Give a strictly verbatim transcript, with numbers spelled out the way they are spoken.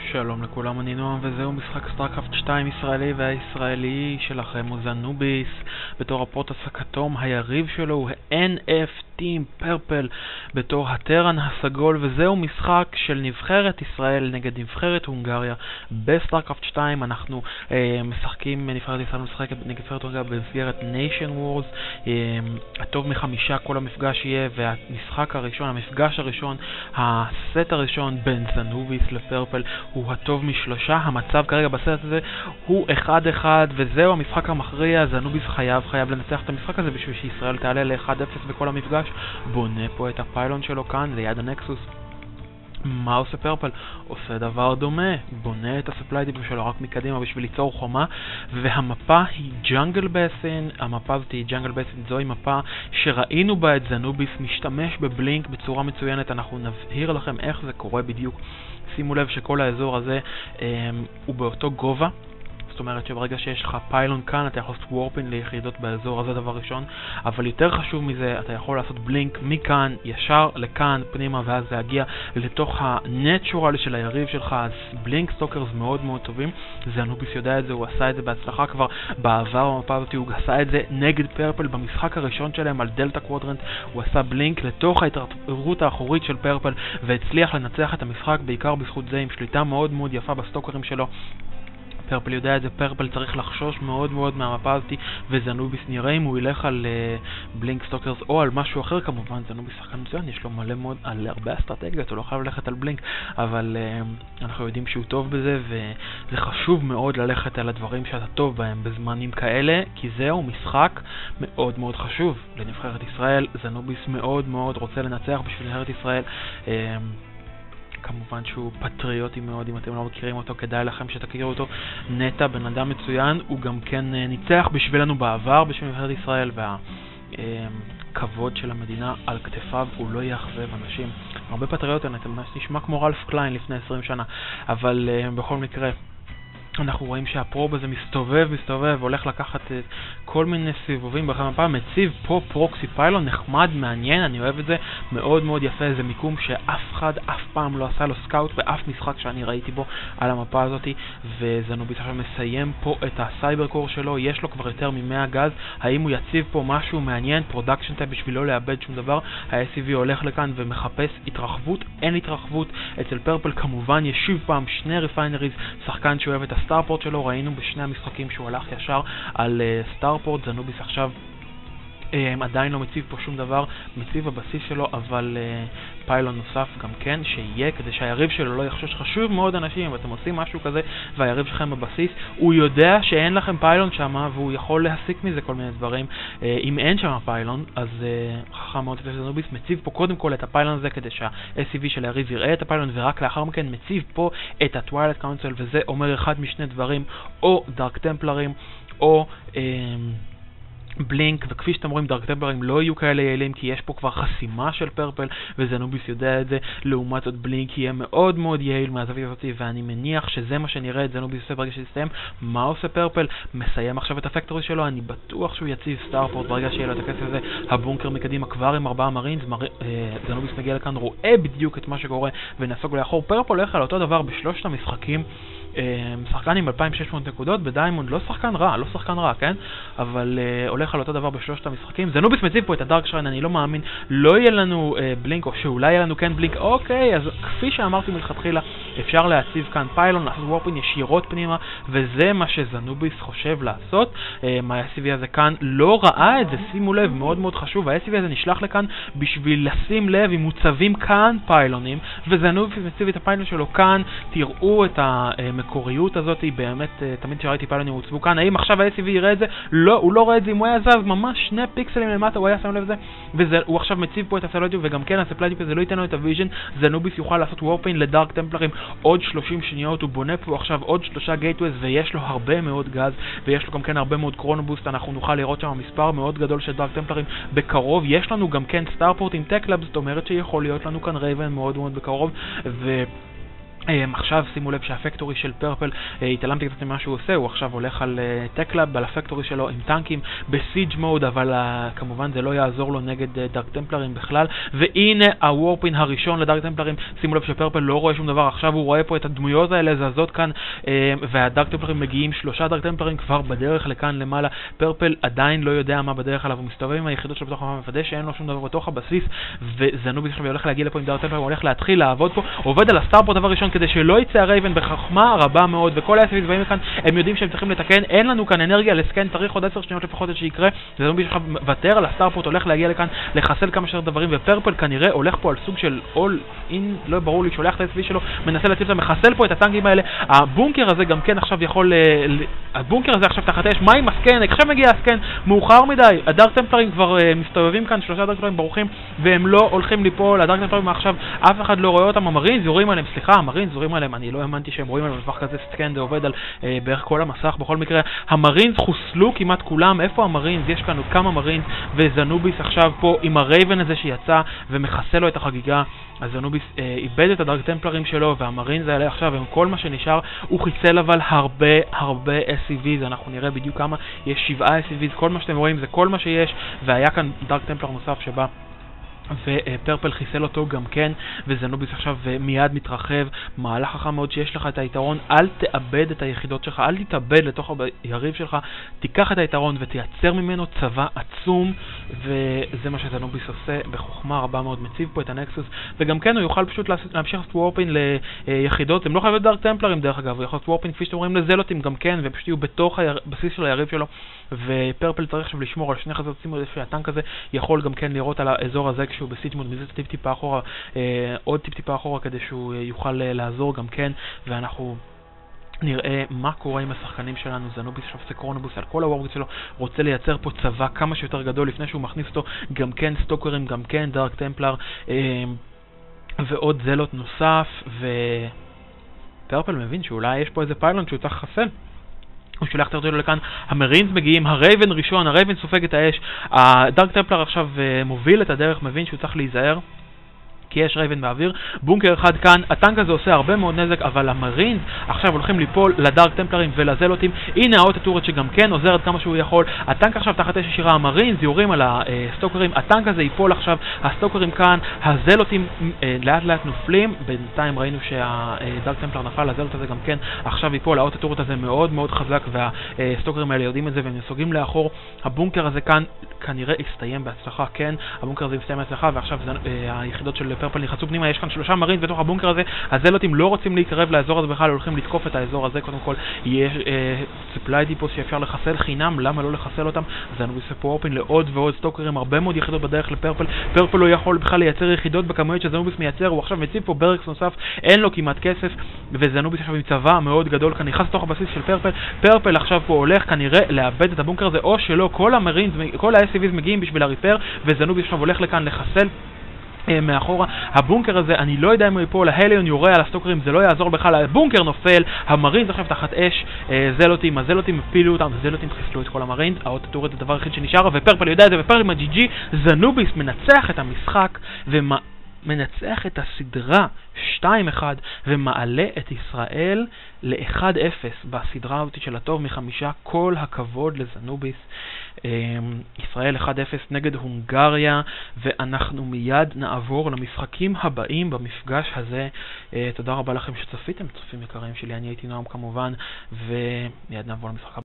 שלום לכולם, אני נועם, וזהו משחק סטארקראפט שתיים ישראלי, והישראלי שלכם הוא זנוביס בתור הפרוטוס הכתום. היריב שלו הוא אן אף טים פרפל בתור הטרן הסגול, וזהו משחק של נבחרת ישראל נגד נבחרת הונגריה בסטארקראפט שתיים. אנחנו אה, משחקים, נבחרת ישראל משחקת נגד נבחרת הונגריה במסגרת ניישן וורס. אה, הטוב מחמישה כל המפגש יהיה, והמשחק הראשון, המפגש הראשון, הסט הראשון בין זנוביס לפרפל הוא הטוב משלושה. המצב כרגע בסט הזה הוא אחד אחד, וזהו המשחק המכריע. זנוביס חייב חייב לנצח את המשחק הזה בשביל שישראל תעלה ל-אחד אפס בכל המפגש. בונה פה את הפיילון שלו כאן ליד הנקסוס. מה עושה פרפל? עושה דבר דומה, בונה את הספליי דיפ שלו רק מקדימה בשביל ליצור חומה, והמפה היא ג'אנגל בסין. המפה הזאת היא ג'אנגל בסין, זוהי מפה שראינו בה את זנוביס משתמש בבלינק בצורה מצוינת. אנחנו נבהיר לכם איך זה קורה בדיוק. שימו לב שכל האזור הזה אה, הוא באותו גובה, זאת אומרת שברגע שיש לך פיילון כאן אתה יכול לעשות וורפין ליחידות באזור הזה, דבר ראשון. אבל יותר חשוב מזה, אתה יכול לעשות בלינק מכאן ישר לכאן פנימה, ואז להגיע לתוך הנטורל של היריב שלך. אז בלינק סטוקרס מאוד מאוד טובים, זנוביס יודע את זה, הוא עשה את זה בהצלחה כבר בעבר במפה הזאת. הוא עשה את זה נגד פרפל במשחק הראשון שלהם על דלטה קוואדרנט, הוא עשה בלינק לתוך ההתערבות האחורית של פרפל והצליח לנצח את המשחק בעיקר בזכות זה, עם שליטה מאוד מאוד יפה בסטוקרים שלו. פרפל יודע את זה, פרפל צריך לחשוש מאוד מאוד מהמפה הזאת, וזנוביס נראה אם הוא ילך על uh, בלינק סטוקרס או על משהו אחר. כמובן זנוביס שחקן מצוין, יש לו מלא מאוד על הרבה אסטרטגיות, הוא לא חייב ללכת על בלינק, אבל uh, אנחנו יודעים שהוא טוב בזה, וזה חשוב מאוד ללכת על הדברים שאתה טוב בהם בזמנים כאלה, כי זהו משחק מאוד מאוד חשוב לנבחרת ישראל. זנוביס מאוד מאוד רוצה לנצח בשביל נבחרת ישראל. uh, כמובן שהוא פטריוטי מאוד, אם אתם לא מכירים אותו כדאי לכם שתכירו אותו. נטע בן אדם מצוין, הוא גם כן ניצח בשבילנו בעבר בשביל נבחרת ישראל, והכבוד של המדינה על כתפיו, הוא לא יאכזב אנשים. הרבה פטריוטים, אתם נשמע כמו רלף קליין לפני עשרים שנה, אבל בכל מקרה אנחנו רואים שהפרוב הזה מסתובב, מסתובב, והולך לקחת כל מיני סיבובים בכמה פעם. מציב פה פרוקסי פיילון נחמד, מעניין, אני אוהב את זה, מאוד מאוד יפה. זה מיקום שאף אחד אף פעם לא עשה לו סקאוט באף משחק שאני ראיתי בו על המפה הזאת, וזנוביס עכשיו מסיים פה את הסייבר קור שלו, יש לו כבר יותר מ-מאה גז. האם הוא יציב פה משהו מעניין, פרודקשן טייפ, בשביל לא לאבד שום דבר? ה-אס סי וי הולך לכאן ומחפש התרחבות, אין התרחבות. אצל פרפל כמובן יש שוב פעם שני ריפיינריז, שחקן שאוהב את הסטארפורט שלו, ראינו בשני המשחקים שהוא הלך ישר על uh, סטארפורט. זנוביס עכשיו um, עדיין לא מציב פה שום דבר, מציב הבסיס שלו, אבל uh, פיילון נוסף גם כן שיהיה, כדי שהיריב שלו לא יחשוש. חשוב מאוד אנשים, אם אתם עושים משהו כזה והיריב שלכם בבסיס, הוא יודע שאין לכם פיילון שם, והוא יכול להסיק מזה כל מיני דברים. uh, אם אין שם פיילון, אז uh, חכם מאוד שזנוביס מציב פה קודם כל את הפיילון הזה, כדי שה-אס סי וי של היריב יראה את הפיילון, ורק לאחר מכן מציב פה את הטווילייט קאונסל, וזה אומר אחד משני דברים, או דארק טמפלרים או um, בלינק. וכפי שאתם רואים, דארק טמפלרים לא יהיו כאלה יעילים, כי יש פה כבר חסימה של פרפל, וזנוביס יודע את זה. לעומת זאת בלינק יהיה מאוד מאוד יעיל מהזווית הזאת, ואני מניח שזה מה שנראה את זנוביס עושה ברגע שיסתיים. מה עושה פרפל? מסיים עכשיו את הפקטורי שלו, אני בטוח שהוא יציב סטארפורט ברגע שיהיה לו את הכסף הזה. הבונקר מקדימה כבר עם ארבעה מרינס, מר... זנוביס מגיע לכאן, רואה בדיוק את מה שקורה ונסוג לאחור. פרפל הולך על אותו דבר בשלושת המשחקים, שחקן עם אלפיים ושש מאות נקודות בדיימונד, לא שחקן רע, לא שחקן רע, כן? אבל uh, הולך על אותו דבר בשלושת המשחקים. זנוביס מציב פה את הדארק שריין, אני לא מאמין, לא יהיה לנו uh, בלינק, או שאולי יהיה לנו כן בלינק. אוקיי, אז כפי שאמרתי מלכתחילה, אפשר להציב כאן פיילון, לעשות וורפין ישירות פנימה, וזה מה שזנוביס חושב לעשות. uh, מה ה-אס סי וי הזה כאן לא ראה את זה, שימו לב, מאוד מאוד חשוב, ה-אס סי וי הזה נשלח לכאן בשביל לשים לב אם מוצבים כאן פיילונים, וזנוביס מציב את הפיילון שלו כאן. תראו את ה... המקוריות הזאת, היא באמת, תמיד שראיתי פיילונים הוצבו כאן. האם עכשיו ה-אס סי וי יראה את זה? לא, הוא לא רואה את זה. אם הוא היה זז ממש שני פיקסלים למטה, הוא היה שם לב זה, והוא עכשיו מציב פה את הספלייטיב, וגם כן הספלייטיב הזה לא ייתן לו את הוויז'ן. זנוביס יוכל לעשות וורפין לדארק טמפלרים עוד שלושים שניות. הוא בונה פה עכשיו עוד שלושה גייטוויז, ויש לו הרבה מאוד גז, ויש לו גם כן הרבה מאוד קרונובוסט. אנחנו נוכל לראות שם מספר מאוד גדול של דארק טמפלרים בקרוב. יש לנו גם כן סטארפורט עם טק לאב, זאת אומרת שיכול להיות לנו כאן רייבן מאוד מאוד בקרוב, ו... עכשיו שימו לב שהפקטורי של פרפל, התעלמתי קצת ממה שהוא עושה, הוא עכשיו הולך על טקלאב, על הפקטורי שלו עם טנקים בסיג' מוד, אבל כמובן זה לא יעזור לו נגד דארק טמפלרים בכלל. והנה הוורפין הראשון לדארק טמפלרים, שימו לב שפרפל לא רואה שום דבר, עכשיו הוא רואה פה את הדמויות האלה זזות כאן, והדארק טמפלרים מגיעים, שלושה דארק טמפלרים כבר בדרך לכאן למעלה. פרפל עדיין לא יודע מה בדרך עליו, הוא מסתובב עם היחידות שלו בתוך המפדה שאין לו שום דבר בתוך הבסיס, וזנוביס עכשיו הולך להגיע לפה עם דארק טמפלרים, הוא הולך להתחיל לעבוד פה, עובד על הסטארפורט דבר ראשון כדי שלא יצא הרייבן בחכמה רבה מאוד, וכל האספיס באים לכאן, הם יודעים שהם צריכים לתקן, אין לנו כאן אנרגיה לסקן, צריך עוד עשר שניות לפחות שיקרה, זנוביס עכשיו מוותר על הסטארפורט, הולך להגיע לכאן, לחסל כמה שיותר דברים, ופרפל כנראה הולך פה על סוג של all in, לא ברור לי, שולח את האספיס שלו, מנסה להציל אותם, מחסל פה את הטנקים האלה. הבונקר הזה גם כן עכשיו יכול, הבונקר הזה עכשיו תחת אש, מה עם הסקן? עכשיו מגיע הסקן, מאוחר מדי, הדארק טמפלרים כבר מסתובבים כאן, שלושה דארק טמפלרים ברוחים, והם לא הולכים ליפול, הדארק טמפלרים עכשיו אף אחד לא רואה אותם, המרינס יורים עליהם, סליחה, המרינס יורים עליהם, אני לא האמנתי שהם רואים עליהם בטווח כזה סקן, זה עובד על אה, בערך כל המסך, בכל מקרה, המרינס חוסלו כמעט כולם, איפה המרינס? יש כאן עוד כמה מרינס, וזנוביס עכשיו פה עם הרייבן הזה שיצא ומחסל לו את החגיגה, אז זנוביס אה, איבד את הדארק טמפלרים שלו, והמרינס האלה עכשיו, עם כל מה שנשאר, הוא חיסל אבל הרבה הרבה אס סי ויז, אנחנו נראה בדיוק כמה, יש שבעה אס סי ויז, כל מה שאתם רואים זה כל מה שיש, והיה כאן דארק טמפלר נוסף שבא ופרפל חיסל אותו גם כן, וזנוביס עכשיו מיד מתרחב, מהלך חכם מאוד שיש לך את היתרון, אל תאבד את היחידות שלך, אל תתאבד לתוך היריב שלך, תיקח את היתרון ותייצר ממנו צבא עצום, וזה מה שזנוביס עושה בחוכמה רבה מאוד, מציב פה את הנקסוס, וגם כן הוא יוכל פשוט להמשיך סוורפין ליחידות, הם לא חייבים דארק טמפלרים דרך אגב, הוא יכול סוורפין כפי שאתם רואים לזלוטים גם כן, ופשוט יהיו בתוך הבסיס של היריב שלו, ופרפל צריך עכשיו לשמור על שני חזות, שימו לב שהטנק הזה יכול גם כן לראות על האזור הזה כשהוא בסיג' מוד, מזה טיפ טיפה אחורה, אה, עוד טיפ טיפה אחורה כדי שהוא יוכל אה, לעזור גם כן, ואנחנו נראה מה קורה עם השחקנים שלנו. זנוביס עכשיו סקרונובוס על כל הוורקט שלו, רוצה לייצר פה צבא כמה שיותר גדול לפני שהוא מכניס אותו, גם כן סטוקרים, גם כן דארק טמפלר, אה, ועוד זלות נוסף, ופרפל מבין שאולי יש פה איזה פיילון שהוא צריך לחסל. הוא שולח את הרדולו לכאן, המרינס מגיעים, הרייבן ראשון, הרייבן סופג את האש, הדארק טמפלר עכשיו מוביל את הדרך, מבין שהוא צריך להיזהר, כי יש רייבן באוויר, בונקר אחד כאן, הטנק הזה עושה הרבה מאוד נזק, אבל המרינס עכשיו הולכים ליפול לדארק טמפלרים ולזלוטים, הנה האוטוטורט שגם כן עוזרת כמה שהוא יכול, הטנק עכשיו תחת אש ישירה, המרינס יורים על הסטוקרים, הטנק הזה ייפול עכשיו, הסטוקרים כאן, הזלוטים לאט לאט נופלים, בינתיים ראינו שהדארק טמפלר נפל, הזלוט הזה גם כן עכשיו ייפול, האוטוטורט הזה מאוד מאוד חזק, והסטוקרים האלה יודעים את זה והם נסוגים לאחור, הבונקר הזה כאן כנראה יסתיים בהצלחה, כן, הבונקר הזה יסתיים בהצלחה, ועכשיו היחידות של פרפל נכנסו פנימה, יש כאן שלושה מרינס בתוך הבונקר הזה, הזלוטים לא רוצים להתקרב לאזור הזה בכלל, הולכים לתקוף את האזור הזה, קודם כל יש ספליי דיפוס שאפשר לחסל חינם, למה לא לחסל אותם? זנוביס פה אופן לעוד ועוד סטוקרים, הרבה מאוד יחידות בדרך לפרפל, פרפל לא יכול בכלל לייצר יחידות בכמויות שזנוביס מייצר, הוא עכשיו מציב פה ברקס נוסף, אין לו כמעט כסף, וזנוביס עכשיו עם צבא מאוד גדול, כאן נכנס לתוך הבסיס של פרפל, פרפל עכשיו פה הולך כנראה לאבד את הבונקר הזה, או שלא, כל המרינס, כל ה-אס סי ויז מגיעים בשביל הריפר, וזנוביס עכשיו הולך לכאן לחסל מאחורה. הבונקר הזה, אני לא יודע אם הוא ייפול, ההליון יורה על הסטוקרים, זה לא יעזור בכלל, הבונקר נופל, המרינס עכשיו תחת אש, זלוטים, הזלוטים הפילו אותם, הזלוטים חיסלו את כל המרינס, האוטוטורט זה הדבר היחיד שנשאר, ופרפל יודע את זה, ופרפל עם הג'י ג'י, זנוביס מנצח את המשחק, ומנצח את הסדרה שתיים אחד, ומעלה את ישראל ל-אחד אפס בסדרה הזאת של הטוב מחמישה, כל הכבוד לזנוביס. ישראל אחד אפס נגד הונגריה, ואנחנו מיד נעבור למשחקים הבאים במפגש הזה. תודה רבה לכם שצפיתם, צופים יקרים שלי, אני הייתי נועם כמובן, ומיד נעבור למשחק הבא.